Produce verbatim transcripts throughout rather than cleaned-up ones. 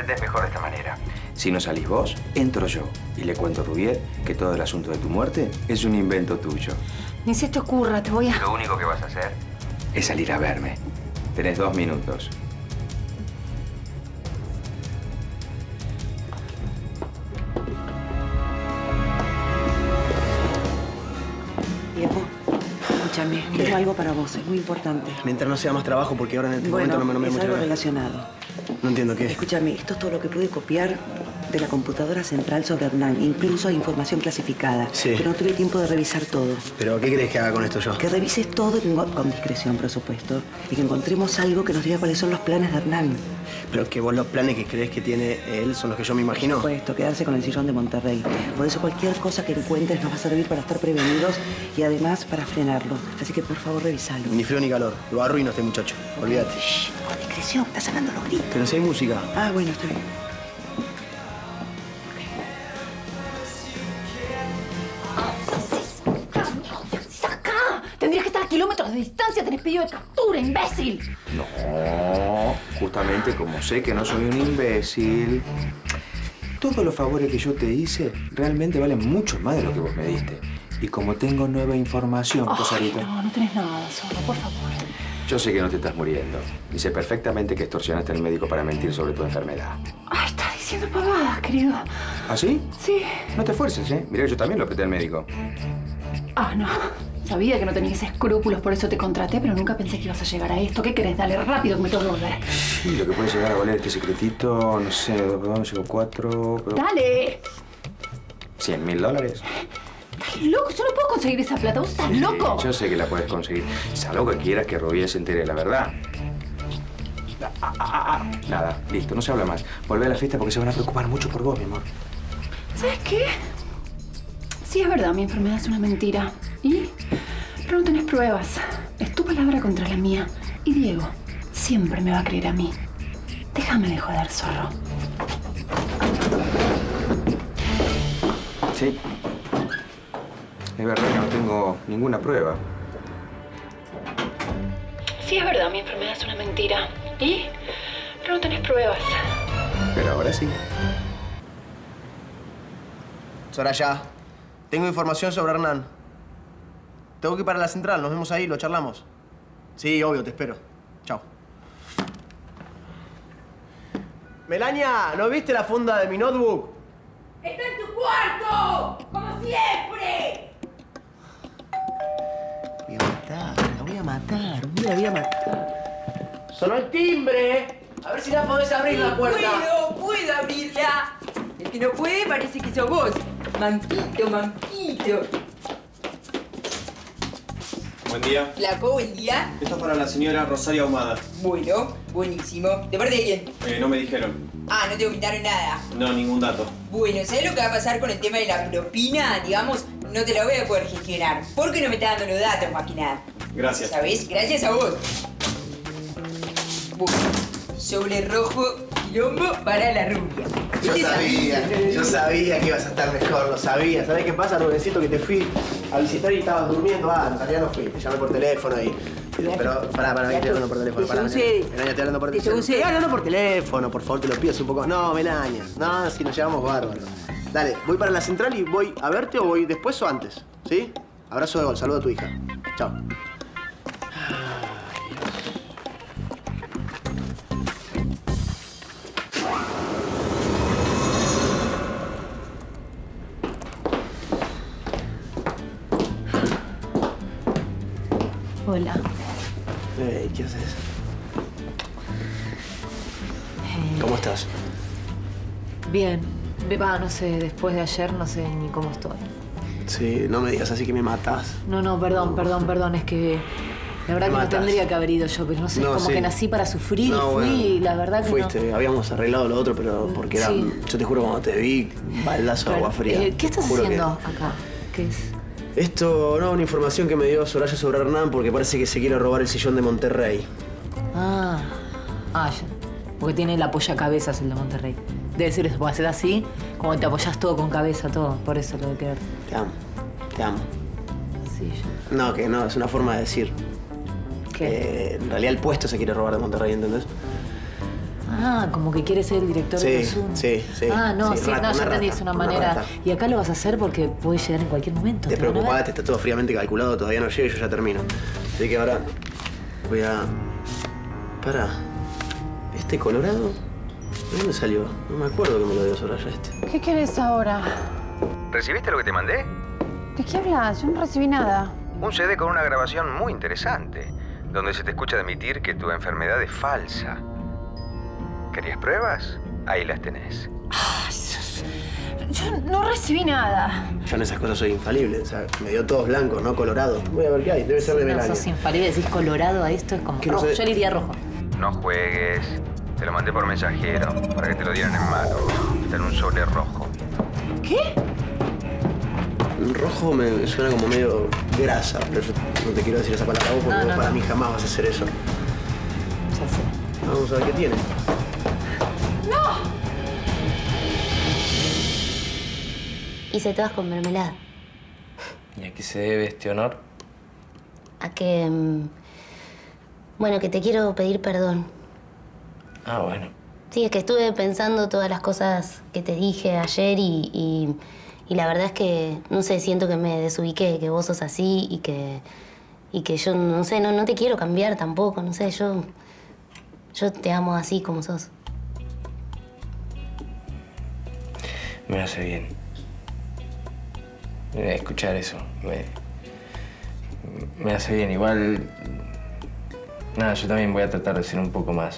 entendés mejor de esta manera. Si no salís vos, entro yo y le cuento a Rubier que todo el asunto de tu muerte es un invento tuyo. Ni se te ocurra, te voy a... Lo único que vas a hacer es salir a verme. Tenés dos minutos. Diego, escúchame, tengo algo para vos, es muy importante. Mientras no sea más trabajo, porque ahora en este Bueno, momento no me, no me es mucho algo ganas. relacionado. No entiendo qué. Escúchame, esto es todo lo que pude copiar de la computadora central sobre Hernán. Incluso hay información clasificada. Sí. Pero no tuve tiempo de revisar todo. ¿Pero qué crees que haga con esto yo? Que revises todo y con, con discreción, por supuesto. Y que encontremos algo que nos diga cuáles son los planes de Hernán. Pero que vos los planes que crees que tiene él son los que yo me imagino. Por supuesto, quedarse con el sillón de Monterrey. Por eso cualquier cosa que encuentres nos va a servir para estar prevenidos y además para frenarlo. Así que por favor revisalo. Ni frío ni calor. Lo arruino este muchacho. Olvídate. Shh, con discreción, estás sonando los gritos. Pero si hay música. Ah, bueno, está bien. ¡Saca! Tendrías que estar a kilómetros de distancia. Tenés pedido de captura, imbécil. No, justamente como sé que no soy un imbécil, todos los favores que yo te hice realmente valen mucho más de lo que vos me diste. Y como tengo nueva información, Ay, Rosarito... no, no tenés nada, solo, por favor. Yo sé que no te estás muriendo. Y sé perfectamente que extorsionaste al médico para mentir sobre tu enfermedad. Ay, estás diciendo pavadas, querido. ¿Ah, sí? Sí. No te esfuerces, ¿eh? Mirá que yo también lo apreté al médico. Ah, no. Sabía que no tenías escrúpulos, por eso te contraté, pero nunca pensé que ibas a llegar a esto. ¿Qué querés? Dale, rápido, que me tengo que volver. Sí, lo que puede llegar a valer este secretito, no sé, ¿dónde llegó? Cuatro... Pero... ¡Dale! ¿Cien mil dólares? Estás loco, yo no puedo conseguir esa plata. ¿Vos estás Sí, loco? Yo sé que la puedes conseguir. Salvo que quieras que Rubier se entere de la verdad. Ah, ah, ah, ah. Nada, listo, no se habla más. Volvé a la fiesta porque se van a preocupar mucho por vos, mi amor. ¿Sabes qué? Sí, es verdad, mi enfermedad es una mentira. ¿Y? Pero no tenés pruebas. Es tu palabra contra la mía. Y Diego siempre me va a creer a mí. Déjame de joder, zorro. Sí. Es verdad que no tengo ninguna prueba. Sí, es verdad, mi enfermedad es una mentira. ¿Y? Pero no tenés pruebas. Pero ahora sí. Soraya, tengo información sobre Hernán. Tengo que ir para la central. Nos vemos ahí, lo charlamos. Sí, obvio, te espero. Chao. Melania, ¿no viste la funda de mi notebook? ¡Está en tu cuarto! ¡Como siempre! Voy a matar, la voy a matar. Un día la voy a matar. Sonó el timbre. A ver si la podés abrir la puerta. ¡Puedo! ¡Puedo abrirla! El que no puede parece que sos vos. Manquito, manquito. Buen día. Flaco, buen día. Esto es para la señora Rosario Ahumada. Bueno, buenísimo. ¿De parte de quién? Eh, no me dijeron. Ah, no te comentaron nada. No, ningún dato. Bueno, ¿sabes lo que va a pasar con el tema de la propina? Digamos, no te la voy a poder gestionar. Porque no me está dando los datos, más que nada. Gracias. ¿Sabes? Gracias a vos. Bueno, sobre rojo, quilombo para la rubia. Yo sabía, yo sabía que ibas a estar mejor, lo sabía. ¿Sabés qué pasa, Rubencito? Que te fui a visitar y estabas durmiendo. Ah, en realidad no fui, te llamé por teléfono y... Pero, pará, pará, que estoy hablando por teléfono, pará. Melania, estoy hablando por teléfono. Estoy hablando por teléfono, por favor, te lo pido un poco. No, Melania, no, si nos llevamos bárbaro. Dale, voy para la central y voy a verte o voy después o antes, ¿sí? Abrazo de gol, saludo a tu hija. Chao. Hola. Hey, ¿qué haces? ¿Cómo estás? Bien. Va, no sé, después de ayer no sé ni cómo estoy. Sí, no me digas así que me matás. No, no, perdón, perdón, perdón. Es que la verdad Me que matás. no tendría que haber ido yo, pero no sé, No, como sí. que nací para sufrir No, y fui, bueno, y la verdad que fuiste, no. habíamos arreglado lo otro, pero porque era... Sí. Yo te juro, cuando te vi, baldazo de Claro. agua fría. Eh, ¿Qué estás Te juro que- haciendo acá? ¿Qué es? Esto, no, una información que me dio Soraya sobre Hernán porque parece que se quiere robar el sillón de Monterrey. Ah, ah, ya. Porque tiene el apoyacabezas el de Monterrey. Debe ser eso, porque hacer así, como te apoyas todo con cabeza, todo. Por eso lo de querer. Te amo, te amo. Sí, yo. No, que no, es una forma de decir. ¿Qué? Eh, en realidad el puesto se quiere robar de Monterrey, ¿entendés? Ah, como que quieres ser el director Sí, de los Zoom. sí, sí. Ah, no, Sí, sí, rata, no, ya una entendí, rata, es una una manera. rata. Y acá lo vas a hacer porque puede llegar en cualquier momento. ¿te van a ver? Despreocupate, está todo fríamente calculado, todavía no llega y yo ya termino. Así que ahora voy a... Pará. ¿Este colorado? ¿De dónde salió? No me acuerdo que me lo dio Soraya este. ¿Qué querés ahora? ¿Recibiste lo que te mandé? ¿De qué hablas? Yo no recibí nada. Un C D con una grabación muy interesante, donde se te escucha admitir que tu enfermedad es falsa. ¿Querías pruebas? Ahí las tenés. Ay, sos- Yo no recibí nada. Yo en esas cosas soy infalible, o sea, me dio todos blancos, no colorados. Voy a ver qué hay, debe ser de No, Melania. sos infalible, decís colorado a esto, es como Que no rojo. sé- Yo le iría rojo. No juegues. Te lo mandé por mensajero, para que te lo dieran en mano. Está en un sobre rojo. ¿Qué? Rojo me suena como medio grasa, pero yo no te quiero decir esa palabra a vos porque No, vos no, para no. mí jamás vas a hacer eso. Ya sé. Vamos a ver qué tiene. Hice todas con mermelada. ¿Y a qué se debe este honor? A que... mm, Bueno, que te quiero pedir perdón. Ah, bueno. Sí, es que estuve pensando todas las cosas que te dije ayer y, y, y la verdad es que, no sé, siento que me desubiqué, que vos sos así y que, y que yo, no sé, no, no te quiero cambiar tampoco, no sé, yo, yo te amo así como sos. Me hace bien. Eh, Escuchar eso. Me, me hace bien. Igual... Nada, yo también voy a tratar de ser un poco más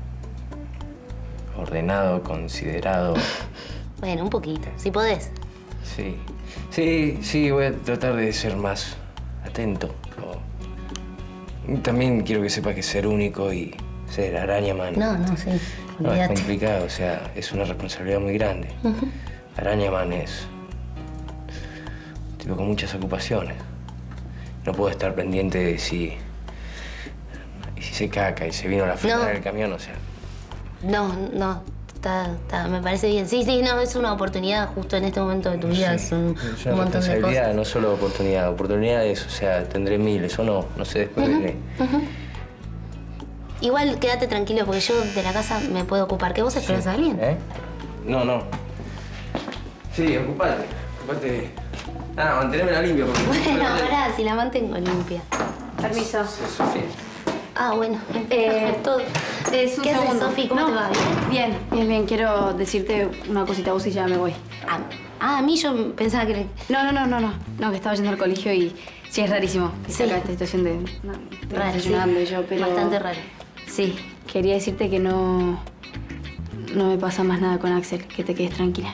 ordenado, considerado. Bueno, un poquito, si podés. Sí. Sí, sí, voy a tratar de ser más atento. O- y también quiero que sepa que ser único y ser Arañaman... No, no, sí, No, es olvídate. complicado, o sea, es una responsabilidad muy grande. Ujú. Arañaman es un tipo con muchas ocupaciones. No puedo estar pendiente de si... y si se caca y se vino la frenada No. del camión, o sea... No, no, está, está, me parece bien. Sí, sí, no, es una oportunidad justo en este momento de tu vida, Sí, es un, es un una montón de responsabilidad, cosas. no solo oportunidad. Oportunidades, o sea, tendré miles o no, no sé después de qué. Ujú. Igual quédate tranquilo porque yo de la casa me puedo ocupar. ¿Que vos esperas a alguien? ¿Eh? No, no. Sí, ocupate. Ocupate. Ah, mantenerme limpia porque... Bueno, pará, si la mantengo limpia. Permiso. Sofía. Ah, bueno. Eh, todo. Es un ¿Qué haces, segundo. Sofi? ¿Cómo No, te va? ¿Bien? Bien, bien, bien. Quiero decirte una cosita a vos y ya me voy. Ah, ah, a mí yo pensaba que... No, no, no, no, no. No, que estaba yendo al colegio y sí, es rarísimo. Que Sí. acá esta situación de... No, de Raro, sí. desayunando y yo, pero... Bastante raro. Sí, quería decirte que no... No me pasa más nada con Axel, que te quedes tranquila.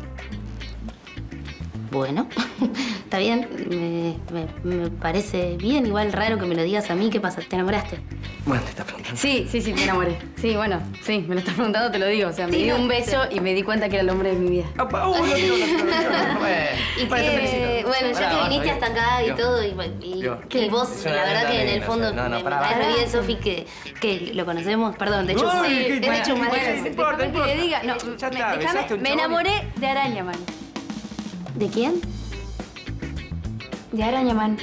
Bueno, está bien. Me, me- me parece bien. Igual raro que me lo digas a mí. ¿Qué pasa? ¿Te enamoraste? Bueno, te está preguntando. Sí, sí, sí, me enamoré. Sí, bueno, sí, me lo estás preguntando, te lo digo. O sea, me Sí, dio no, un beso y me di cuenta que era el hombre de mi vida. ¿Y qué? Bueno, ya que viniste hasta acá y todo, y, y- y vos, Es la una verdad que en el linda fondo anécdota, no, no, me, pará, me caes pará. re bien, Sofi, que, que lo conocemos. Perdón, de hecho, Uy, sí, qué es de hecho bueno, más bueno, de- no importa, ¿Qué no que le importa. diga? No, Ya me, está, déjame- besaste a un me chabón. enamoré de Arañaman. ¿De quién? De Arañaman.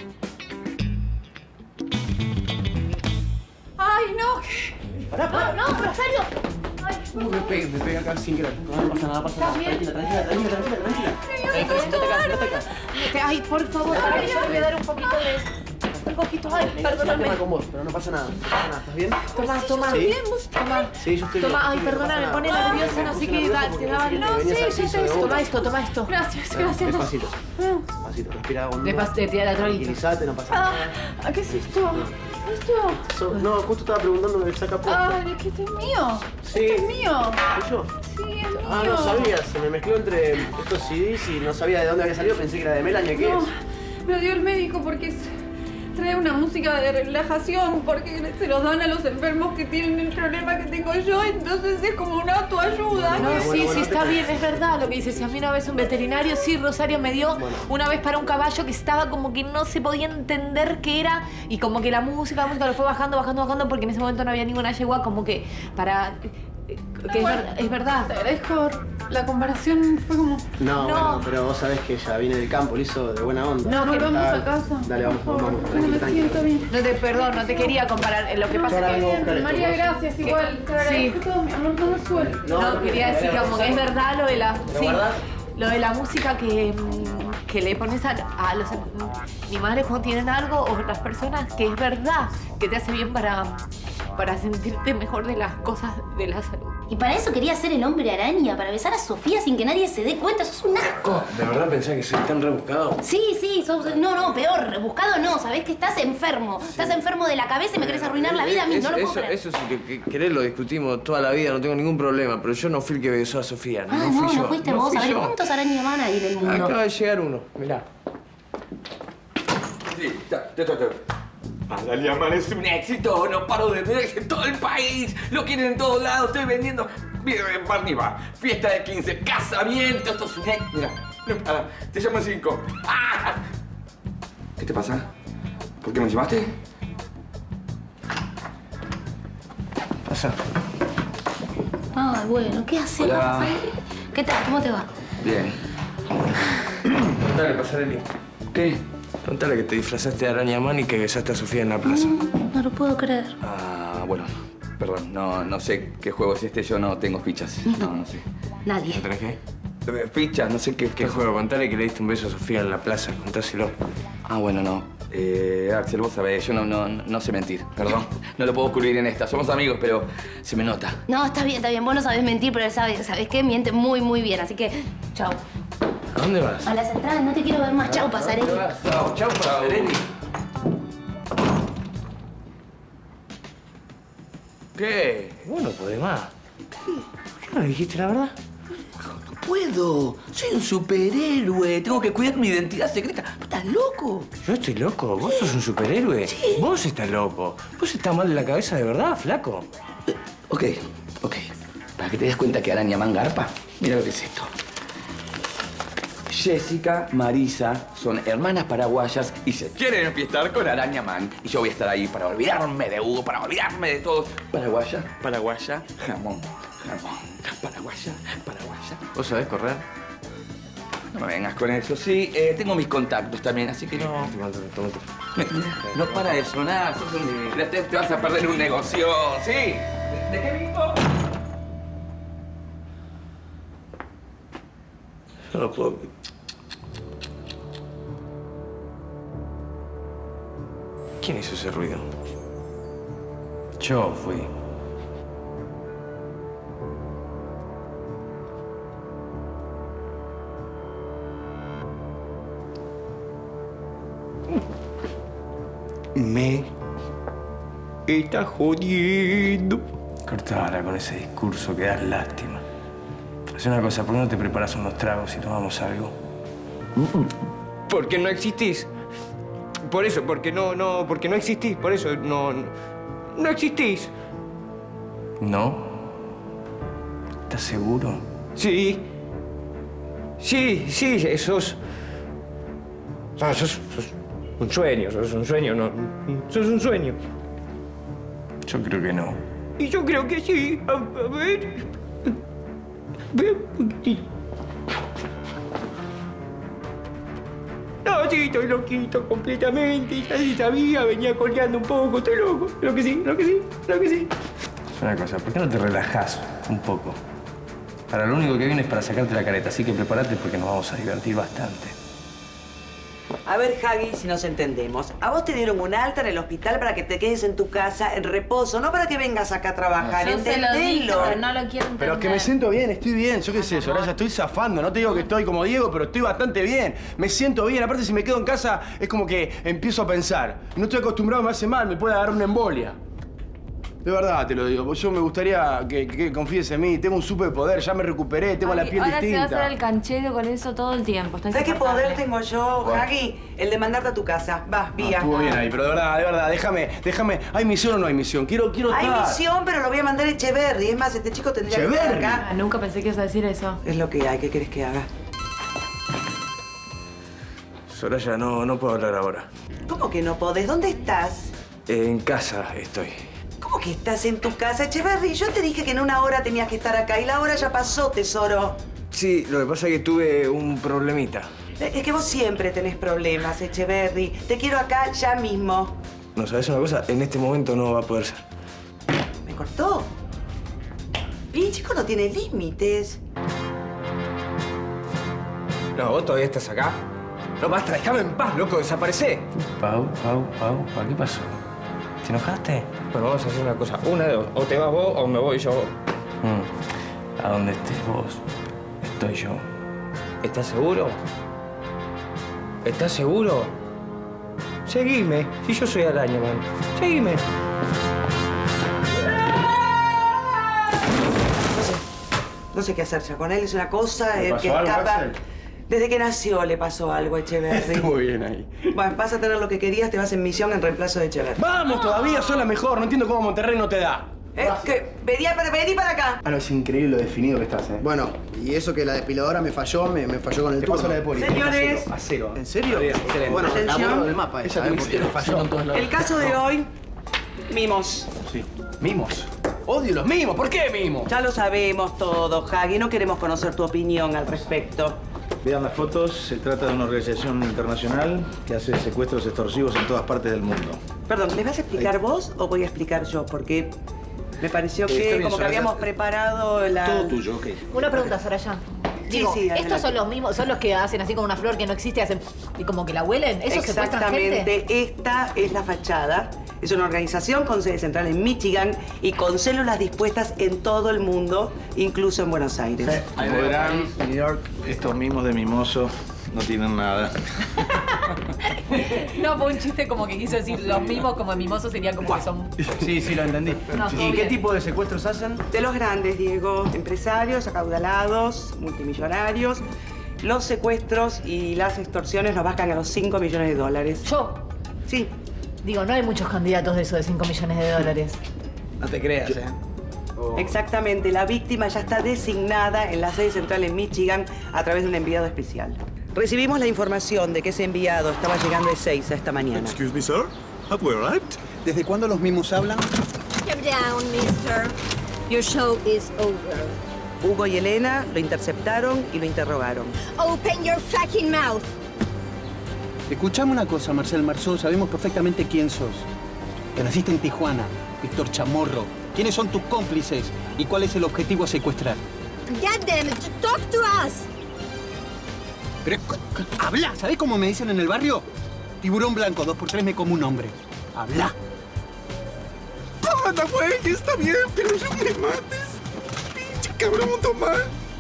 ¡Ay, no! Pará, pará. ¡No, Rosario! Uh, me pega, me pega acá sin querer. No, no pasa nada, no pasa nada. Tranquila, tranquila, tranquila, tranquila, tranquila. Tranquila, sentate acá, sentate acá. Ay, por favor, ay, yo le voy a dar un poquito de... Un poquito, ay, Es un perdóname. tema con vos, pero no pasa nada, no pasa nada. ¿Estás bien? Tomá, tomá. ¿Sí? Tomá. Sí, yo estoy bien. Tomá, ay, estoy bien, perdona, me no pone pasa nada. nerviosa, no sé Puse qué, nervioso da- porque te daba... pensé que No, te venías sí, al ya piso te de esto. una. Toma esto, toma esto. Gracias, gracias. Despacito. Despacito, respira hondo. Despacio, te tira la trolita. Tranquilízate, no pasa Ah, nada. ¿qué es esto? ¿Esto? So- no, justo estaba preguntando el saca puesto. Ay, ¿qué este es mío? Sí. ¿Este es mío? ¿Tuyo? Sí, es mío. Ah, no sabía, se me mezcló entre estos C Ds y no sabía de dónde había salido, pensé que era de Melania, ¿qué No, es? me lo dio el médico porque es- trae una música de relajación, porque se los dan a los enfermos que tienen el problema que tengo yo, entonces es como una autoayuda. No, Bueno, sí, bueno, sí, no está te- bien, es verdad lo que dice. Si a mí una vez un veterinario, sí, Rosario me dio Bueno. una vez para un caballo que estaba como que no se podía entender qué era y como que la música, la música lo fue bajando, bajando, bajando porque en ese momento no había ninguna yegua, como que para... que es, ver- es verdad. Te agradezco. La comparación fue como... No, No. bueno, pero vos sabés que ella viene del campo, lo hizo de buena onda. No, que Volvamos Dale, a casa. Dale, vamos, por favor. vamos, No tranquila, me tranquila. siento bien. No te, perdón, no te quería comparar. Eh, Lo que pasa Ahora es vengo a que... buscar esto, María, vos. gracias. Igual. Te agradezco todo, mi amor. No me suele. No, quería decir como que es verdad lo de la... Sí, guardás? lo de la música que, mm, que le pones a, a los animales cuando tienen algo o las personas, que es verdad que te hace bien para, para sentirte mejor de las cosas de la salud. Y para eso quería ser el hombre araña, para besar a Sofía sin que nadie se dé cuenta. Sos un asco. ¿De verdad pensás que soy tan rebuscado? Sí, sí, sos... No, no, peor. Buscado no. Sabés que estás enfermo. Estás enfermo de la cabeza y me querés arruinar la vida a mí. Eso, No lo puedo eso, creer. eso sí que, que querés lo discutimos toda la vida, no tengo ningún problema. Pero yo no fui el que besó a Sofía. Ah, no no, fui yo. no fuiste no vos. fui A ver, yo. ¿cuántos arañas van a ir del mundo? Acaba de llegar uno, mirá. Sí, ya, ya, ya, ya. Araña Man es un éxito, no paro de ver en todo el país. Lo quieren en todos lados, estoy vendiendo. Mira, Barniva, fiesta de quince, casamiento, esto es un éxito. Mira, no para, te llamo en cinco. ¡Ah! ¿Qué te pasa? ¿Por qué me llamaste? Pasa. Ay, bueno, ¿qué haces? Hola. ¿Vas a salir? ¿Qué tal? ¿Cómo te va? Bien. Contale, Pasarelli. ¿Qué? Contale que te disfrazaste de Araña Man y que besaste a Sofía en la plaza. Mm, no lo puedo creer. Ah, bueno, perdón, no, no sé qué juego es este, yo no tengo fichas. No, no sé. Nadie. ¿No tenés qué? Eh, Fichas, no sé qué, ¿Qué qué juego? Contale que le diste un beso a Sofía en la plaza. Contáselo. Ah, bueno, no. Eh, Axel, vos sabés, yo no, no, no sé mentir, perdón. No lo puedo ocurrir en esta. Somos amigos, pero se me nota. No, está bien, está bien. Vos no sabés mentir, pero él sabe, ¿sabés qué? Miente muy, muy bien. Así que, chau. ¿A dónde vas? A las entradas no te quiero ver más. Chau, Pasarelli. Chau, chau, Pasarelli. ¿Qué? Vos no podés más. ¿Qué? ¿Por qué no le dijiste la verdad? No puedo. Soy un superhéroe. Tengo que cuidar mi identidad secreta. ¿Estás loco? ¿Yo estoy loco? ¿Vos sos un superhéroe? Sí. Vos estás loco. ¿Vos estás mal de la cabeza de verdad, flaco? Eh, ok, ok. Para que te des cuenta que Araña Man garpa, mira lo que es esto. Jessica, Marisa son hermanas paraguayas y se quieren enfiestar con Araña Man. Y yo voy a estar ahí para olvidarme de Hugo, para olvidarme de todos. Paraguaya, paraguaya, jamón, jamón. Paraguaya, paraguaya. ¿Vos sabés correr? No me vengas con eso. Sí, eh, tengo mis contactos también, así que no. Tómatelo, tómatelo. No para de sonar. sos un- Te, te vas a perder un negocio. ¿Sí? ¿De, de qué vivo? Yo no puedo. ¿Quién hizo ese ruido? Yo fui. Me está jodiendo. Cortala con ese discurso que das lástima. Haz una cosa, ¿por qué no te preparas unos tragos y tomamos algo? Porque no existís. Por eso, porque no, no, porque no existís. Por eso, no, no, no existís. ¿No? ¿Estás seguro? Sí. Sí, sí, sos... No, sos, sos un sueño, sos un sueño, no. Sos un sueño. Yo creo que no. Y yo creo que sí. A, a ver. Ve un poquitito. No, sí, estoy loquito completamente. Ya sí sabía, venía colgando un poco, estoy loco. Lo que sí, lo que sí, lo que sí. Es una cosa, ¿por qué no te relajás un poco? Para lo único que viene es para sacarte la careta, así que prepárate porque nos vamos a divertir bastante. A ver, Hagi, si nos entendemos. A vos te dieron un alta en el hospital para que te quedes en tu casa en reposo, no para que vengas acá a trabajar. Yo se lo dije, Entendelo. pero no lo quiero entender. Pero que me siento bien, estoy bien, yo qué sé, Soraya, estoy zafando. No te digo que estoy como Diego, pero estoy bastante bien. Me siento bien. Aparte, si me quedo en casa, es como que empiezo a pensar. No estoy acostumbrado, me hace mal, me puede agarrar una embolia. De verdad te lo digo. Yo me gustaría que, que confíes en mí. Tengo un superpoder, ya me recuperé, tengo la piel Ahora distinta. se va a hacer el canchero con eso todo el tiempo. Está ¿Sabes qué insoportable. poder tengo yo, ¿Cuál? Hagi? El de mandarte a tu casa. Va, vía. Estuvo bien ahí, pero de verdad, de verdad, déjame, déjame. ¿Hay misión o no hay misión? Quiero, quiero Hay estar. misión, pero lo voy a mandar a Echeverry. Es más, este chico tendría que estar ¿Echeverry? acá. Ah, nunca pensé que ibas a decir eso. Es lo que hay. ¿Qué querés que haga? Soraya, no, no puedo hablar ahora. ¿Cómo que no podés? ¿Dónde estás? En casa estoy. ¿Cómo que estás en tu casa, Echeverry? Yo te dije que en una hora tenías que estar acá y la hora ya pasó, tesoro. Sí, lo que pasa es que tuve un problemita. Es que vos siempre tenés problemas, Echeverry. Te quiero acá ya mismo. No, ¿sabes una cosa? En este momento no va a poder ser. ¿Me cortó? Y chico no tiene límites. No, vos todavía estás acá. No, basta, déjame en paz, loco, desaparecé. Pau, Pau, Pau, Pau, ¿qué pasó? ¿Te enojaste? Bueno, vamos a hacer una cosa. Una de dos. O te vas vos o me voy yo. Mm. A donde estés vos, estoy yo. ¿Estás seguro? ¿Estás seguro? Seguime. Si yo soy araña, man. Seguime. No sé. No sé qué hacer ya con él. Es una cosa eh, pasó que algo, escapa. Axel? Desde que nació le pasó algo a Echeverry. Estuvo bien ahí. Bueno, vas a tener lo que querías, te vas en misión en reemplazo de Echeverry. ¡Vamos todavía! ¡Sos la mejor! No entiendo cómo Monterrey no te da. Es que vení para, vení para acá. Ah, no, es increíble lo definido que estás, ¿eh? Bueno, y eso que la depiladora me falló, me, me falló con el turno. la de poli. Señores, A cero. ¿En serio? Excelente. Bueno, la Atención. borro del mapa esa, ¿eh? Porque me falló. el caso de hoy, mimos. Sí. Mimos. Odio los mimos. ¿Por qué mimos? Ya lo sabemos todo, Hagi. No queremos conocer tu opinión al respecto. Vean las fotos, se trata de una organización internacional que hace secuestros extorsivos en todas partes del mundo. Perdón, ¿les vas a explicar vos o voy a explicar yo? Porque me pareció Eh, que está bien, como que Soraya. habíamos preparado la... Todo tuyo, ok. Una pregunta, Soraya. Sí, Digo, sí, adelante. estos son los mismos, son los que hacen así como una flor que no existe, hacen y como que la huelen. ¿Eso secuestran gente? Exactamente, esta es la fachada. Es una organización con sede central en Michigan y con células dispuestas en todo el mundo, incluso en Buenos Aires. Como verán, New York, estos mimos de mimoso no tienen nada. No, fue un chiste como que quiso decir los mismos como mimosos sería como que son... Sí, sí, lo entendí. No, todo ¿Y qué bien. tipo de secuestros hacen? De los grandes, Diego, empresarios, acaudalados, multimillonarios. Los secuestros y las extorsiones nos bajan a los cinco millones de dólares. Yo, Sí. digo, no hay muchos candidatos de eso de cinco millones de dólares. No te creas, ¿eh? Exactamente, la víctima ya está designada en la sede central en Michigan a través de un enviado especial. Recibimos la información de que ese enviado estaba llegando de seis esta mañana. Excuse me, sir. Have we arrived? ¿Desde cuándo los mimos hablan? Calm down, mister. Your show is over. Hugo y Elena lo interceptaron y lo interrogaron. Open your fucking mouth. Escuchame una cosa, Marcel Marceau. Sabemos perfectamente quién sos. Que naciste en Tijuana. Víctor Chamorro. ¿Quiénes son tus cómplices? ¿Y cuál es el objetivo a secuestrar? God damn it, talk to us. Pero, habla. ¿Sabés cómo me dicen en el barrio? Tiburón blanco, dos por tres me como un hombre. Habla. Anda, güey, está bien, pero no me mates. Pinche cabrón, toma.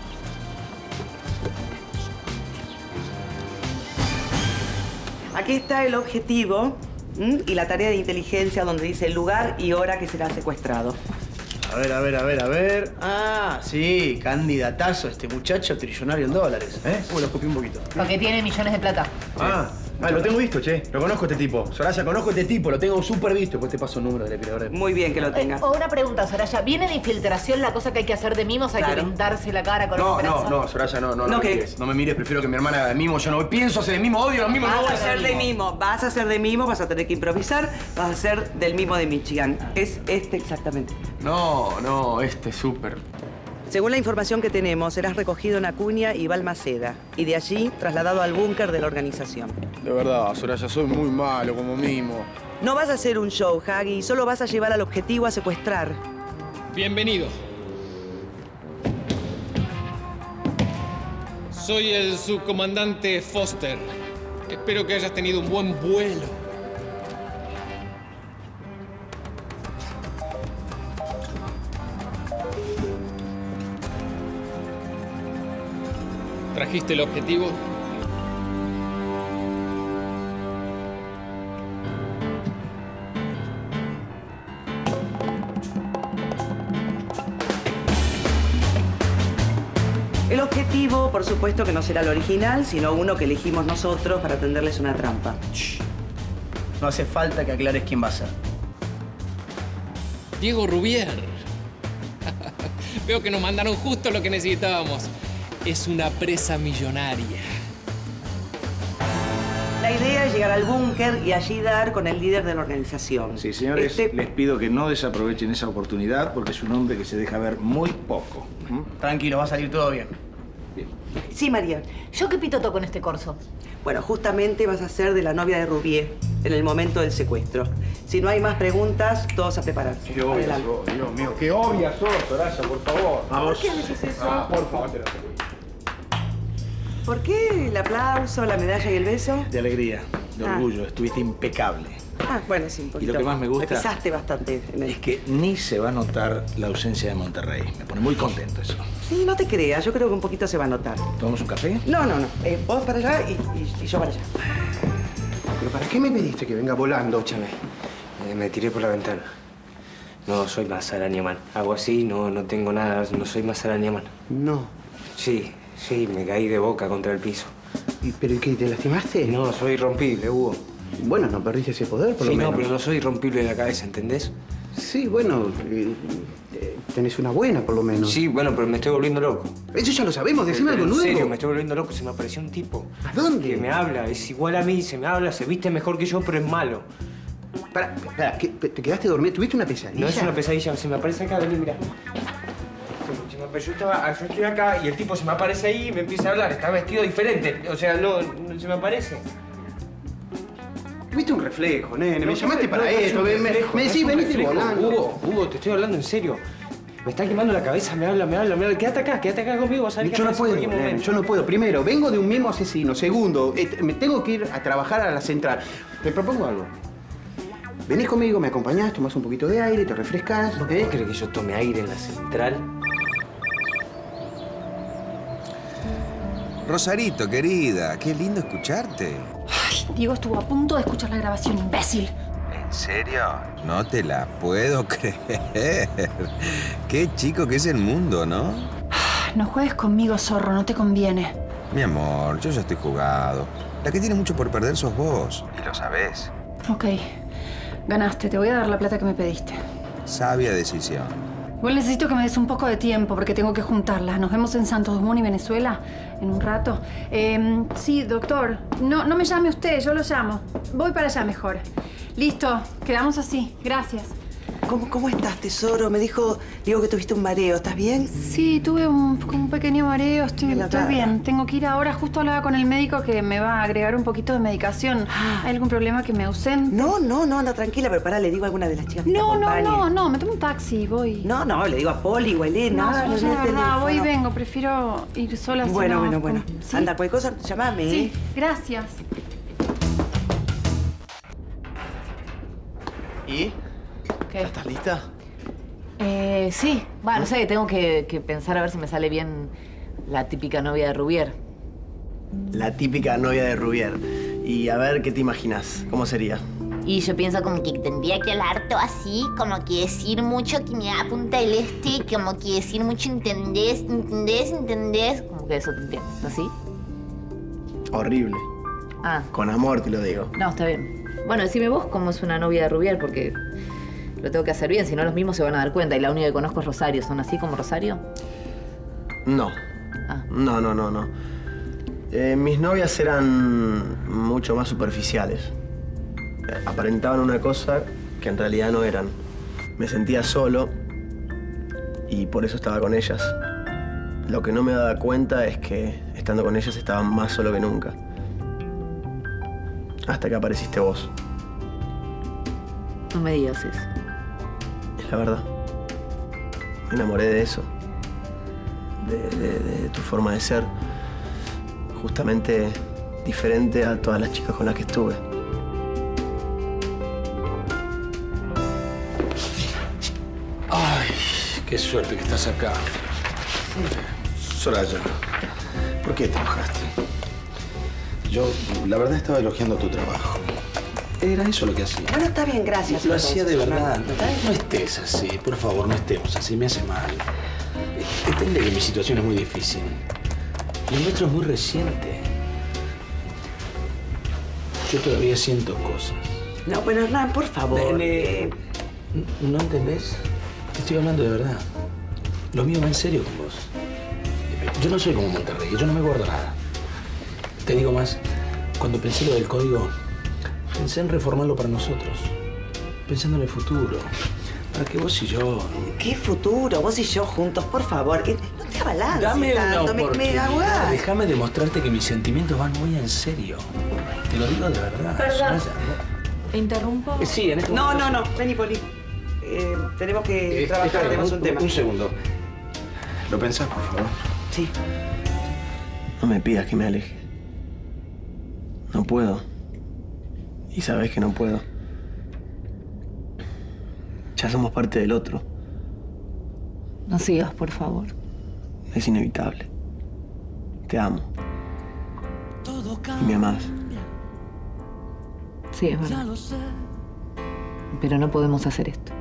Aquí está el objetivo ¿m? y la tarea de inteligencia donde dice el lugar y hora que será secuestrado. A ver, a ver, a ver, a ver. Ah, sí, candidatazo este muchacho trillonario en dólares. ¿Eh? Uh, lo escupí un poquito. Porque tiene millones de plata. Ah, ah, lo tengo visto, che. Lo conozco a este tipo. Soraya, conozco a este tipo. Lo tengo súper visto. Después te paso el número del depilador. Muy bien que lo tengas. Eh, o una pregunta, Soraya. ¿Viene de infiltración la cosa que hay que hacer de mimos? ¿Hay Claro. que pintarse la cara con No, esperanza? no, no, Soraya, no, no, no, ¿No me qué? mires. No me mires, prefiero que mi hermana haga de mimo. Yo no pienso hacer de mimo, odio los mimos, no Vas voy a hacer de mimo. mimo, vas a hacer de mimo, vas a tener que improvisar, vas a hacer del mimo de Michigan. Es este exactamente. No, no, este es súper. Según la información que tenemos, serás recogido en Acuña y Balmaceda y de allí trasladado al búnker de la organización. De verdad, Soraya, soy muy malo como mimo. No vas a hacer un show, Hagi, solo vas a llevar al objetivo a secuestrar. Bienvenido. Soy el subcomandante Foster. Espero que hayas tenido un buen vuelo. ¿Trajiste el objetivo? El objetivo, por supuesto, que no será el original, sino uno que elegimos nosotros para tenderles una trampa. No hace falta que aclares quién va a ser. Diego Rubier. Veo que nos mandaron justo lo que necesitábamos. Es una presa millonaria. La idea es llegar al búnker y allí dar con el líder de la organización. Sí, señores, Este- les pido que no desaprovechen esa oportunidad porque es un hombre que se deja ver muy poco. Tranquilo, va a salir todo bien. Sí, María. ¿Yo qué pitoto con este corso? Bueno, justamente vas a ser de la novia de Rubier en el momento del secuestro. Si no hay más preguntas, todos a prepararse. Qué obvia Adelante. sos, Dios mío, qué obvia sos, Soraya, por favor. ¿Por qué dices eso? Ah, por favor, te lo ¿Por qué el aplauso, la medalla y el beso? De alegría, de Ah. orgullo, estuviste impecable. Ah, bueno, sí, un Y poquito. lo que más me gusta Me pisaste bastante. En el... es que ni se va a notar la ausencia de Monterrey. Me pone muy contento eso. Sí, no te creas, yo creo que un poquito se va a notar. ¿Tomamos un café? No, no, no. Eh, vos para allá y, y- y yo para allá. ¿Pero para qué me pediste que venga volando? Escúchame, eh, me tiré por la ventana. No soy más arañaman. Hago así, no, no tengo nada, no soy más arañaman. No. Sí, sí, me caí de boca contra el piso. ¿Y, ¿Pero y qué? ¿Te lastimaste? No, soy irrompible, Hugo. Bueno, no perdiste ese poder, por Sí, lo menos. no, pero no soy irrompible de la cabeza, ¿entendés? Sí, bueno, eh, eh, tenés una buena, por lo menos. Sí, bueno, pero me estoy volviendo loco. Eso ya lo sabemos, decime Pero algo en nuevo. serio, me estoy volviendo loco. Se me apareció un tipo. ¿A dónde? Que me habla, es igual a mí, se me habla, se viste mejor que yo, pero es malo. Para, para, ¿qué? ¿Te quedaste dormido? ¿Tuviste una pesadilla? No es una pesadilla, se me aparece acá, vení, mira. Se- se me apare- Yo, estaba, yo estoy acá y el tipo se me aparece ahí y me empieza a hablar. Está vestido diferente, o sea, no, no se me aparece. Tuviste un reflejo, nene. No, me llamaste no, para no es eso. un Me, me, reflejo, me no decís, es un venite reflejo. volando. Hugo, Hugo, te estoy hablando en serio. Me está quemando la cabeza, me habla, me habla, me habla. Quédate acá, quédate acá conmigo, vas a ver Yo no puedo, nene, yo no puedo. Primero, vengo de un mismo asesino. Segundo, eh, me tengo que ir a trabajar a la central. Te propongo algo. Venís conmigo, me acompañás, tomás un poquito de aire, te refrescás. ¿eh? ¿Crees que yo tome aire en la central? Rosarito, querida, qué lindo escucharte. Diego estuvo a punto de escuchar la grabación, imbécil. ¿En serio? No te la puedo creer. Qué chico que es el mundo, ¿no? No juegues conmigo, zorro, no te conviene. Mi amor, yo ya estoy jugado. La que tiene mucho por perder sos vos. Y lo sabés. Ok, ganaste. Te voy a dar la plata que me pediste. Sabia decisión. Igual necesito que me des un poco de tiempo porque tengo que juntarlas. Nos vemos en Santos Dumont y Venezuela en un rato. Eh, sí, doctor. No, no me llame usted, yo lo llamo. Voy para allá mejor. Listo, quedamos así. Gracias. ¿Cómo, ¿Cómo estás, tesoro? Me dijo, digo que tuviste un mareo. ¿Estás bien? Sí, tuve un, como un pequeño mareo. Estoy, la estoy cara. bien. Tengo que ir ahora. Justo hablaba con el médico que me va a agregar un poquito de medicación. ¿Hay algún problema que me ausente? No, no, no, anda tranquila, pero pará, le digo a alguna de las chicas que te No, no, acompañen. no, no. Me tomo un taxi y voy. No, no, le digo a Poli o a Elena. No, dale, no, no la tenés verdad, voy y teléfono. vengo. Prefiero ir sola. si Bueno, no, bueno, bueno. con- ¿sí? Anda, cualquier cosa, llamame, Sí, ¿eh? gracias. ¿Y? ¿Qué? ¿Estás lista? Eh, sí. Bueno, no sé, tengo que, que pensar a ver si me sale bien la típica novia de Rubier. La típica novia de Rubier. Y a ver, ¿qué te imaginas? ¿Cómo sería? Y yo pienso como que tendría que hablar todo así, como que decir mucho que me apunta el este, como que decir mucho entendés, entendés, entendés. Como que eso te entiendo. ¿Así? Horrible. Ah, Con amor te lo digo. no, está bien. Bueno, decime vos cómo es una novia de Rubier, porque lo tengo que hacer bien, si no los mismos se van a dar cuenta. Y la única que conozco es Rosario. ¿Son así como Rosario? No. Ah. No, no, no, no. Eh, mis novias eran mucho más superficiales. Eh, Aparentaban una cosa que en realidad no eran. Me sentía solo y por eso estaba con ellas. Lo que no me daba cuenta es que estando con ellas estaba más solo que nunca. Hasta que apareciste vos. No me digas eso. Es la verdad. Me enamoré de eso. De, de- de tu forma de ser. Justamente diferente a todas las chicas con las que estuve. Ay, qué suerte que estás acá. Soraya, ¿por qué te enojaste? Yo, la verdad, estaba elogiando tu trabajo. Era eso lo que hacía. Bueno, está bien, gracias. Lo hacía de entonces, verdad. Fernando. No estés así, por favor, no estemos así, me hace mal. Entiende que mi situación es muy difícil. Lo nuestro es muy reciente. Yo todavía siento cosas. No, bueno, Hernán, por favor. Nene, eh, ¿no entendés? Te estoy hablando de verdad. Lo mío va en serio con vos. Yo no soy como Monterrey, yo no me guardo nada. Te digo más, cuando pensé lo del código, Pensé en reformarlo para nosotros. Pensando en el futuro. Para que vos y yo... ¿Qué futuro? Vos y yo juntos, por favor. Que no te abalances Dame una tanto. Me, me oportunidad. aguas. Déjame demostrarte que mis sentimientos van muy en serio. Te lo digo de verdad. Perdón. Soraya. ¿Te interrumpo? Eh, Sí, en este No, momento... no, no. Vení, Poli. Eh, tenemos que Eh, trabajar, espera, tenemos un, un, tema. un segundo. ¿Lo pensás, por favor? Sí. No me pidas que me aleje. No puedo. Y sabes que no puedo. Ya somos parte del otro. No sigas, por favor. Es inevitable. Te amo. Y me amás. Sí, es verdad. Pero no podemos hacer esto.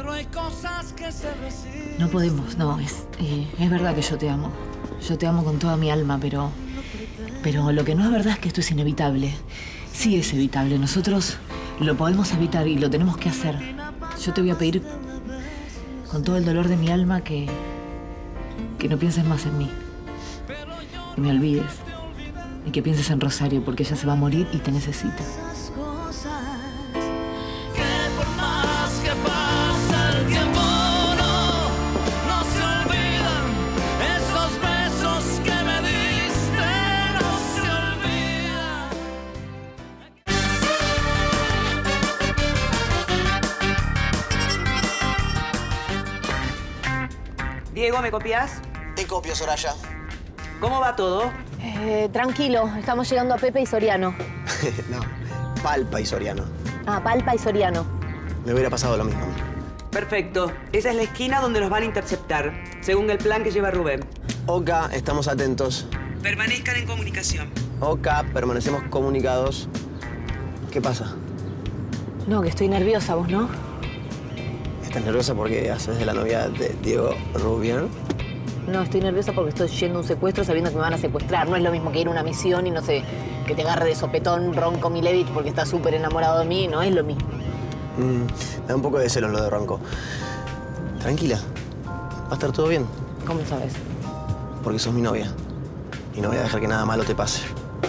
No podemos, no. Es, eh, es verdad que yo te amo. Yo te amo con toda mi alma, pero... Pero lo que no es verdad es que esto es inevitable. Sí es evitable. Nosotros lo podemos evitar y lo tenemos que hacer. Yo te voy a pedir, con todo el dolor de mi alma, que... que no pienses más en mí. Que me olvides. Y que pienses en Rosario, porque ella se va a morir y te necesita. Diego, ¿me copias? Te copio, Soraya. ¿Cómo va todo? Eh, tranquilo, estamos llegando a Pepe y Soriano. No, Palpa y Soriano. Ah, Palpa y Soriano. Me hubiera pasado lo mismo. Perfecto. Esa es la esquina donde nos van a interceptar, según el plan que lleva Rubén. Oka, estamos atentos. Permanezcan en comunicación. Oka, permanecemos comunicados. ¿Qué pasa? No, que estoy nerviosa, ¿vos no? ¿Estás nerviosa porque haces de la novia de Diego Rubiano? No, estoy nerviosa porque estoy yendo a un secuestro sabiendo que me van a secuestrar. No es lo mismo que ir a una misión y no sé, que te agarre de sopetón Ronco Milevich porque está súper enamorado de mí. No es lo mismo. Mm, me da un poco de celos lo de Ronco. Tranquila, va a estar todo bien. ¿Cómo sabes? Porque sos mi novia. Y no voy a dejar que nada malo te pase.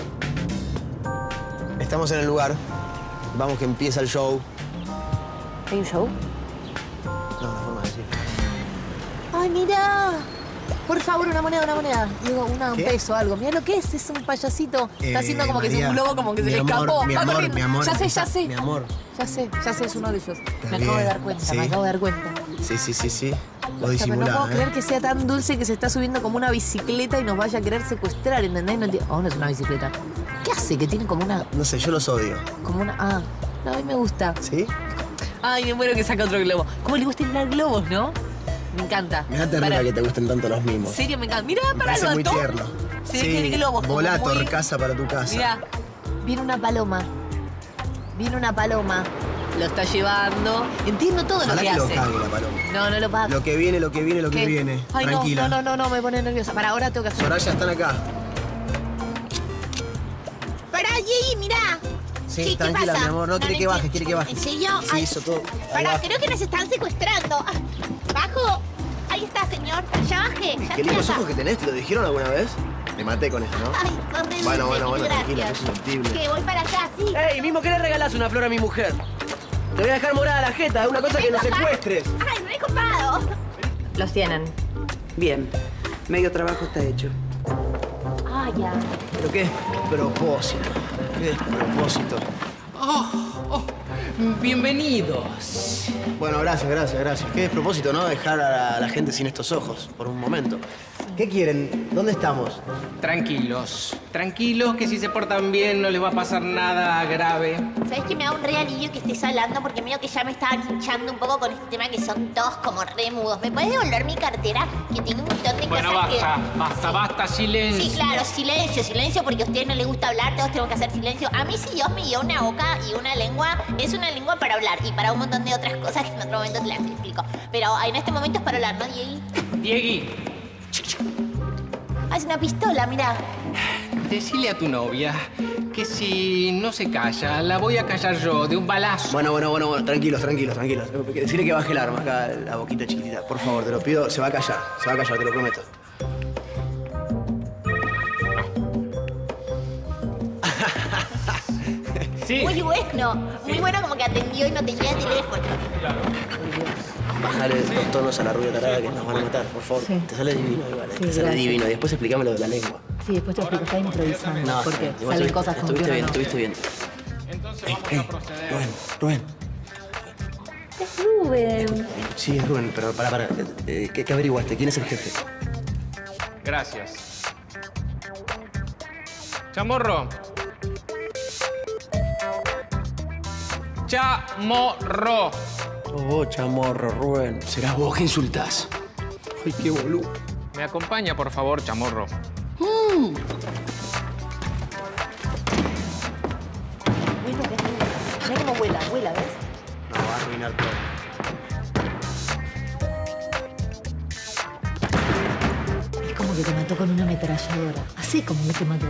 Estamos en el lugar. Vamos que empieza el show. ¿Hay un show? No, una forma de decir. ¡Ay, mira! Por favor, una moneda, una moneda. Digo, una, un ¿Qué? peso, algo. Mira lo que es, es un payasito. Está Eh, haciendo como que es María, un globo, como que se mi le amor, escapó. mi Va amor, corriendo. mi amor, Ya sé, ya empieza- sé. mi amor. Ya sé, ya sé, es uno de ellos. Está Me acabo de bien, dar cuenta, sí. me acabo de dar cuenta. Sí, sí, sí, sí. Vos Escúchame, no disimulás, puedo ¿eh? creer que sea tan dulce que se está subiendo como una bicicleta y nos vaya a querer secuestrar, ¿entendés? No entiendo. Oh, no es una bicicleta. ¿Qué hace? Que tiene como una... No sé, yo los odio. como una... Ah, no, a mí me gusta. ¿Sí? Ay, me muero que saca otro globo. ¿Cómo le gusta inflar globos, no? Me encanta. Me da ternura Para- que te gusten tanto los mimos. En serio, me encanta. Mira, Me para parece lo muy ató. tierno. Se ve que tiene globos. como Volator, muy- casa para tu casa. Mira, viene una paloma. Viene una paloma. Lo está llevando. Entiendo todo Ojalá lo que, que lo hace. cague la paloma. No, no lo paga. Lo que viene, lo que viene, lo que ¿Qué? viene. Ay, Tranquila. no, no, no, no, me pone nerviosa. Para, ahora tengo que hacer. Soraya, están acá. Pará, Yey, mirá. Sí, ¿Qué- qué tranquila, pasa? mi amor. No, quiere que baje, quiere que baje. ¿En serio? Sí, Ay, hizo todo. Ahí Pará, va. creo que nos están secuestrando. Ah, Bajo. Ahí está, señor. Ya bajé. Ya Qué estoy lindos acá. ojos que tenés, ¿te lo dijeron alguna vez? Me maté con eso, ¿no? Ay, horrible. Bueno, bueno, bueno, Gracias. tranquila, que es susceptible. Que voy para allá, sí. Ey, mismo que le regalás una flor a mi mujer. Te voy a dejar morada la jeta, es una cosa que no secuestres. Ay, me he copado. Los tienen. Bien. Medio trabajo está hecho. Ah, ya. ¿Pero qué despropósito? ¿Qué despropósito? Bienvenidos. Bueno, gracias, gracias, gracias. Qué despropósito, ¿no? Dejar a la, a la gente sin estos ojos por un momento. ¿Qué quieren? ¿Dónde estamos? Tranquilos, tranquilos, que si se portan bien no les va a pasar nada grave. ¿Sabes que me da un re alivio que estés hablando? Porque medio que ya me estaban hinchando un poco con este tema que son todos como re mudos. ¿Me puedes devolver mi cartera? Que tiene un montón de Bueno, cosas basta, que... basta, basta, silencio. Sí, claro, silencio, silencio, porque a ustedes no les gusta hablar, todos tenemos que hacer silencio. A mí si Dios me dio una boca y una lengua, es una lengua para hablar y para un montón de otras cosas que en otro momento te las explico. Pero en este momento es para hablar, ¿no, Diegui? Diegui, Ah, es una pistola, mira. decile a tu novia que si no se calla, la voy a callar yo de un balazo. Bueno, bueno, bueno, bueno, tranquilos, tranquilos, tranquilos. Decirle que baje el arma acá, la boquita chiquitita. Por favor, te lo pido, se va a callar, se va a callar, te lo prometo. Sí. Muy bueno. Muy bueno como que atendió y no tenía teléfono. Bájale dos tonos a la rubia tarada que nos van a matar, por favor. Sí. Te sale divino igual, ¿eh? Sí, Te sale gracias. divino. Y después explícame lo de la lengua. Sí, después te explico, está improvisando. No, porque igual salen estuvi- cosas como que Estuviste uno bien, no. estuviste bien. Ey, ey, Rubén, Rubén. Es Rubén. Sí, es Rubén, pero pará, pará. Eh, ¿qué, ¿Qué averiguaste? ¿Quién es el jefe? Gracias. Chamorro. Chamorro. Oh, chamorro, Rubén. Serás vos que insultás. Ay, qué boludo. Me acompaña, por favor, chamorro. Mm. Mira cómo vuela, vuela, ¿ves? No, va a arruinar todo. Es como que te mató con una ametralladora. Así como que te mató.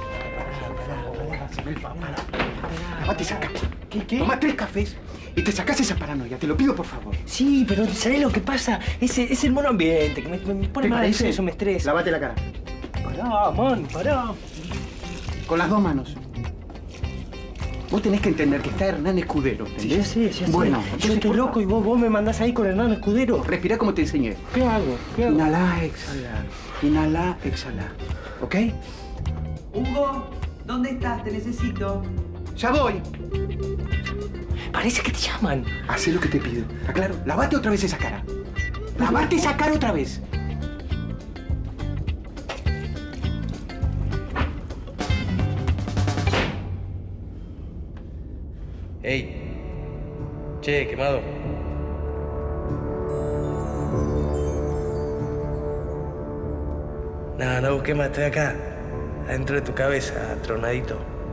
Mate, saca. ¿Qué, qué? Toma tres cafés y te sacás esa paranoia. Te lo pido, por favor. Sí, pero ¿sabés lo que pasa? Ese es el mono ambiente, que me, me pone ¿Te mal parece? eso, me estresa. Lávate la cara. Pará, man, pará. Con las dos manos. Vos tenés que entender que está Hernán Escudero, ¿entendés? Sí, ya sé, ya sé. Bueno, yo estoy loco y vos, vos me mandás ahí con Hernán Escudero. Respirá como te enseñé. ¿Qué hago? ¿Qué hago? Inhalá, exhalá. Inhalá, exhalá. ¿Ok? Hugo, ¿dónde estás? Te necesito. Ya voy. Parece que te llaman. Hacé lo que te pido. Aclaro, lavate otra vez esa cara. Lavate esa cara otra vez. Ey. Che, quemado. No, no busqué más, estoy acá. Adentro de tu cabeza, tronadito.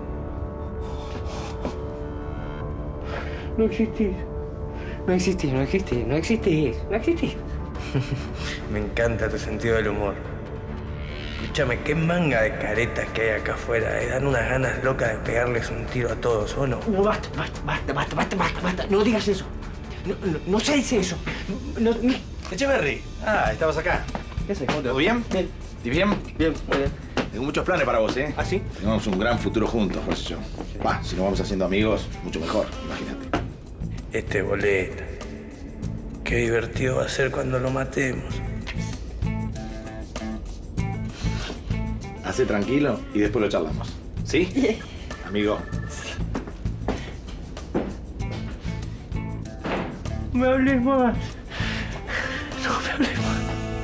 No existís. No existís, no existís, no existís, no existís. Me encanta tu sentido del humor. Escúchame, qué manga de caretas que hay acá afuera. Eh. Dan unas ganas locas de pegarles un tiro a todos, ¿o no? No, basta, basta, basta, basta, basta, basta, basta. No digas eso. No, no, no se dice eso. No, no. Echeverry. Ah, estabas acá. ¿Qué haces? ¿Cómo te va? ¿Todo bien? Bien. ¿Y bien? Bien, muy bien. Tengo muchos planes para vos, ¿eh? ¿Ah, sí? Tenemos un gran futuro juntos, por eso yo. Va, si nos vamos haciendo amigos, mucho mejor, imagínate. Este boleta. Qué divertido va a ser cuando lo matemos. Hacé tranquilo y después lo charlamos. ¿Sí? Amigo. No me hables más. No me hables más.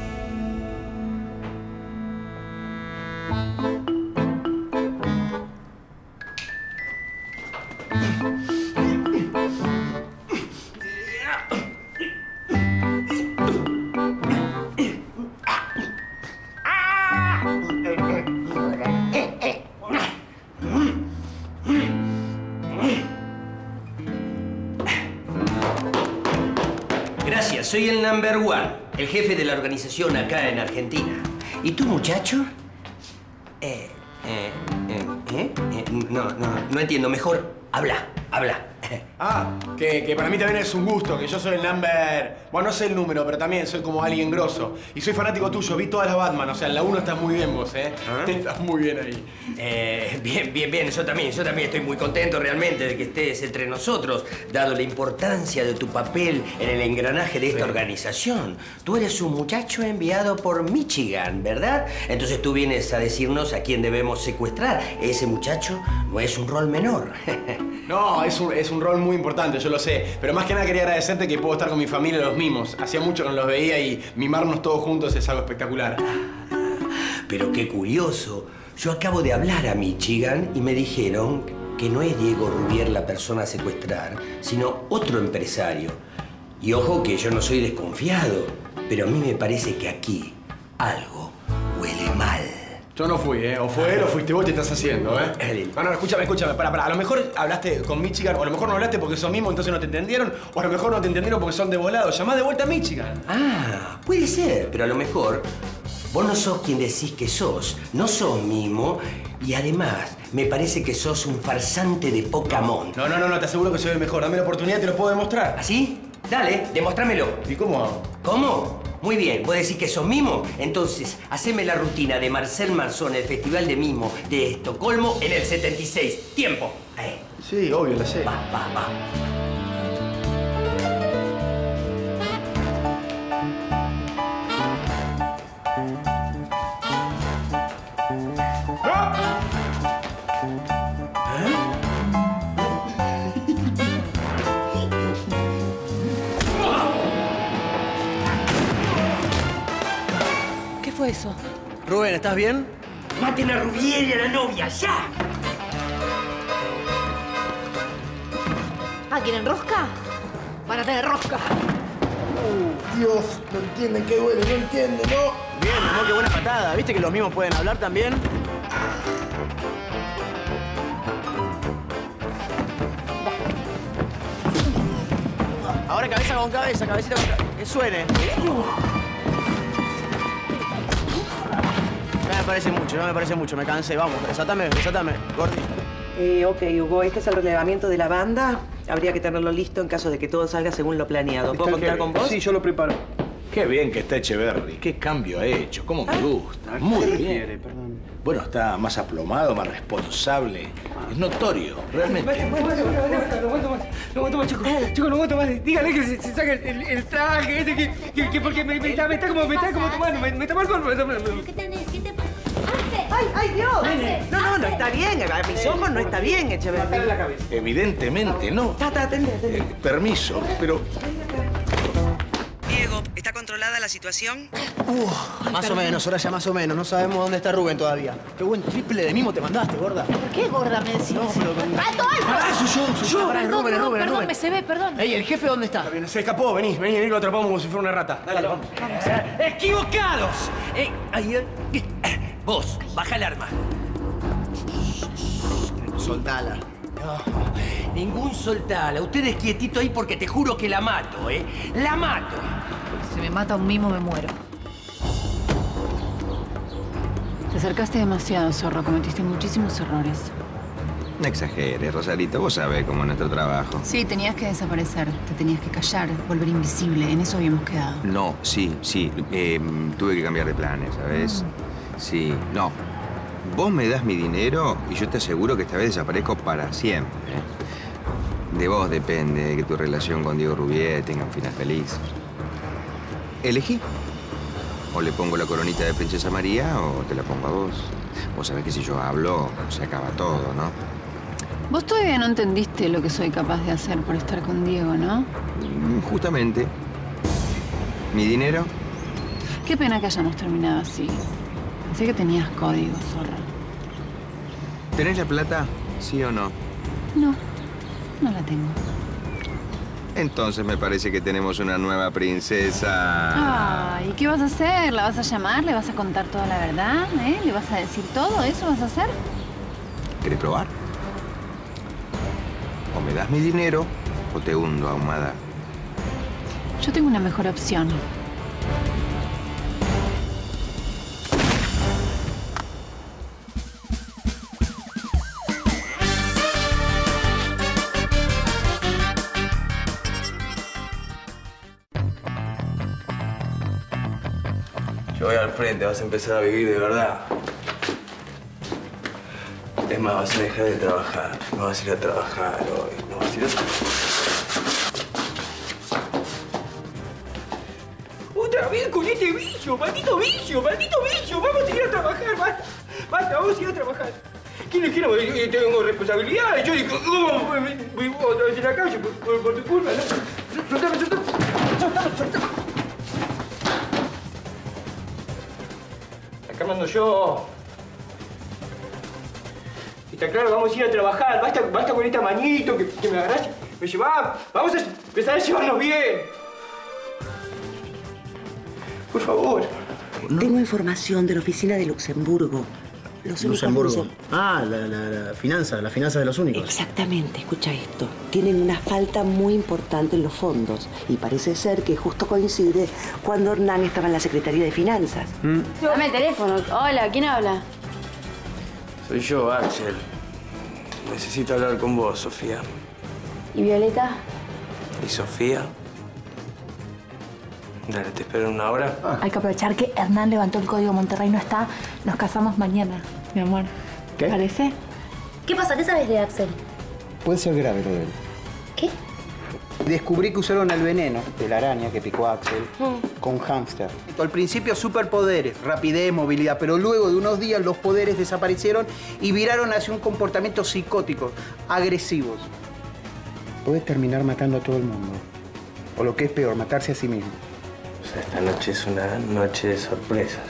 Gracias, soy el number one, el jefe de la organización acá en Argentina. ¿Y tú, muchacho? Eh, eh, eh, ¿eh? Eh, no, no, no entiendo. Mejor habla, habla. Ah, que, que para mí también es un gusto, que yo soy el number... Bueno, no sé el número, pero también soy como alguien grosso. Y soy fanático tuyo, vi todas las Batman, o sea, en la uno estás muy bien vos, ¿eh? ¿Ah? Estás muy bien ahí. Eh, bien, bien, bien, yo también, yo también estoy muy contento realmente de que estés entre nosotros, dado la importancia de tu papel en el engranaje de esta organización. Tú eres un muchacho enviado por Michigan, ¿verdad? Entonces tú vienes a decirnos a quién debemos secuestrar. Ese muchacho no es un rol menor. No, es un, es un rol muy importante, yo lo sé. Pero más que nada quería agradecerte que puedo estar con mi familia los mimos. Hacía mucho que no los veía y mimarnos todos juntos es algo espectacular. Pero qué curioso. Yo acabo de hablar a Michigan y me dijeron que no es Diego Rubier la persona a secuestrar, sino otro empresario. Y ojo que yo no soy desconfiado, pero a mí me parece que aquí algo huele mal. Yo no fui, ¿eh? O fue él o fuiste vos, te estás haciendo, ¿eh? No, no, escúchame, escúchame. Para, para. A lo mejor hablaste con Michigan, o a lo mejor no hablaste porque son mismos, entonces no te entendieron, o a lo mejor no te entendieron porque son de volado. Llamá de vuelta a Michigan. Ah, puede ser, pero a lo mejor vos no sos quien decís que sos. No sos mimo y además me parece que sos un farsante de Pokémon. No, no, no, no, te aseguro que soy el mejor. Dame la oportunidad y te lo puedo demostrar. ¿Así? Dale, demostrámelo. ¿Y cómo hago? ¿Cómo? Muy bien, ¿vos decís que sos mimo? Entonces, haceme la rutina de Marcel Marzón, el Festival de Mimo de Estocolmo en el setenta y seis. ¡Tiempo! Ahí. Sí, obvio, la sé. Va, va, va. ¿Qué fue eso? Rubén, ¿estás bien? ¡Maten a Rubiel y a la novia, ya! Ah, ¿quieren rosca? Van a tener rosca. Uh, Dios, no entienden qué duele, no entienden, ¿no? Bien, mi amor, qué buena patada. ¿Viste que los mismos pueden hablar también? Ahora cabeza con cabeza, cabecita con cabeza. Que suene. No me parece mucho, no me parece mucho. Me cansé. Vamos, desatame, desatame. Gordi. Eh, ok, Hugo, este es el relevamiento de la banda. Habría que tenerlo listo en caso de que todo salga según lo planeado. ¿Puedo contar con vos? Sí, yo lo preparo. Qué bien que está Echeverry. Qué cambio ha hecho. Cómo me gusta. Muy bien. Quiere, perdón. Bueno, está más aplomado, más responsable. Es notorio, realmente. No aguanto más, chicos. Chicos, no aguanto más. Dígale que se, se saque el, el traje ese, que, que, que porque me, me, está, me está como, me está como tomando, me, me está mal con... ¿Qué tenés? ¿Qué te pasa? ¡Ay, ay, Dios! No, no, no está bien. A mis ojos no está bien, Echeverry. la cabeza. Evidentemente, no. Tata, atende, atende. Eh, permiso, pero... Diego, ¿está controlada la situación? Uh, más o menos, ahora ya más o menos. No sabemos dónde está Rubén todavía. Qué buen triple de mimo te mandaste, gorda. ¿Por qué gorda me decís? No, pero con... ¡Alto, alto! ¡Pará, soy yo! Soy yo, pará, es Perdón, Rubén, es perdón, Rubén, es perdón, Rubén. me se ve, perdón. Ey, ¿el jefe dónde está? Se escapó, venís, vení, vení, lo atrapamos como si fuera una rata. Dale, vamos. ¡Equivocados! Eh, ahí, eh, vos, baja el arma. Soltala. No, ningún soltala. Ustedes quietito ahí porque te juro que la mato, ¿eh? ¡La mato! Si me mata un mimo, me muero. Te acercaste demasiado, zorro. Cometiste muchísimos errores. No exageres, Rosarito. Vos sabés cómo es nuestro trabajo. Sí, tenías que desaparecer. Te tenías que callar, volver invisible. En eso habíamos quedado. No, sí, sí. Eh, tuve que cambiar de planes, ¿sabes? Sí, no. Vos me das mi dinero y yo te aseguro que esta vez desaparezco para siempre. De vos depende de que tu relación con Diego Rubiel tenga un final feliz. Elegí. O le pongo la coronita de Princesa María o te la pongo a vos. Vos sabés que si yo hablo, se acaba todo, ¿no? Vos todavía no entendiste lo que soy capaz de hacer por estar con Diego, ¿no? Justamente. ¿Mi dinero? Qué pena que hayamos terminado así. Pensé que tenías código, zorra. ¿Tenés la plata? ¿Sí o no? No, no la tengo. Entonces me parece que tenemos una nueva princesa. Ay, ¿qué vas a hacer? ¿La vas a llamar? ¿Le vas a contar toda la verdad? ¿Eh? ¿Le vas a decir todo? ¿Eso vas a hacer? ¿Querés probar? O me das mi dinero o te hundo, ahumada. Yo tengo una mejor opción. Yo voy al frente, vas a empezar a vivir de verdad. Es más, vas a dejar de trabajar. No vas a ir a trabajar hoy. No vas a ir a ¡Otra vez con este vicio! ¡Maldito vicio! ¡Maldito vicio! ¡Vamos a ir a trabajar! ¡Basta! ¡Basta! ¡Vamos a ir a trabajar! ¿Quién es que no? Yo tengo responsabilidades. Yo digo, oh, vivo otra vez en la calle por, por, por tu culpa, ¿no? ¡Soltame, soltame! ¡Soltame, soltame! Acá mando yo. Está claro, vamos a ir a trabajar. Basta, basta con esta manito que, que me agarraste. Me llevaba. Vamos a empezar a llevarnos bien. Por favor. Tengo información de la oficina de Luxemburgo. Los Luxemburgo. únicos... Ah, la, la, la finanza, la finanza de los únicos. Exactamente, escucha esto. Tienen una falta muy importante en los fondos. Y parece ser que justo coincide cuando Hernán estaba en la Secretaría de Finanzas. ¿Mm? Dame el teléfono. Hola, ¿quién habla? Soy yo, Axel. Necesito hablar con vos, Sofía. ¿Y Violeta? ¿Y Sofía? Dale, te espero en una hora. Ah. Hay que aprovechar que Hernán levantó el código Monterrey, no está. Nos casamos mañana, mi amor. ¿Qué? ¿Parece? ¿Qué pasa? ¿Qué sabes de Axel? Puede ser grave lo de él. ¿Qué? Descubrí que usaron el veneno de la araña que picó a Axel Mm. con hámster. Al principio superpoderes, rapidez, movilidad, pero luego de unos días los poderes desaparecieron y viraron hacia un comportamiento psicótico, agresivos. Puede terminar matando a todo el mundo. O lo que es peor, matarse a sí mismo. O sea, esta noche es una noche de sorpresas.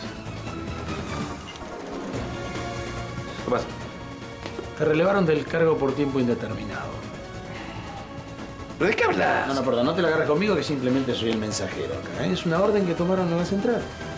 ¿Qué pasa? Te relevaron del cargo por tiempo indeterminado. ¿Pero de qué hablas? No, no, perdón, no te la agarres conmigo que simplemente soy el mensajero acá. ¿eh? Es una orden que tomaron en la central.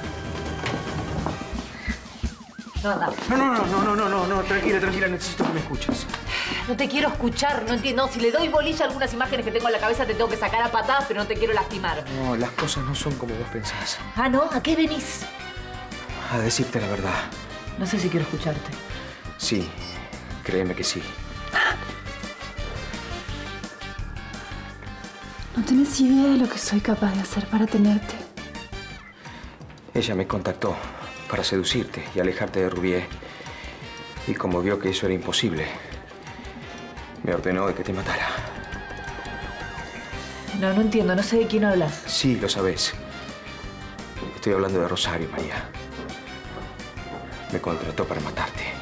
No, no. No, no, no, no, no, no, no, tranquila, tranquila, necesito que me escuches. No te quiero escuchar, no entiendo. No, si le doy bolilla a algunas imágenes que tengo en la cabeza, te tengo que sacar a patadas, pero no te quiero lastimar. No, las cosas no son como vos pensás. Ah, ¿no? ¿A qué venís? A decirte la verdad. No sé si quiero escucharte. Sí, créeme que sí. No tenés idea de lo que soy capaz de hacer para tenerte. Ella me contactó para seducirte y alejarte de Rubié. Y como vio que eso era imposible, me ordenó de que te matara. No, no entiendo. No sé de quién hablas. Sí, lo sabés. Estoy hablando de Rosario, María. Me contrató para matarte.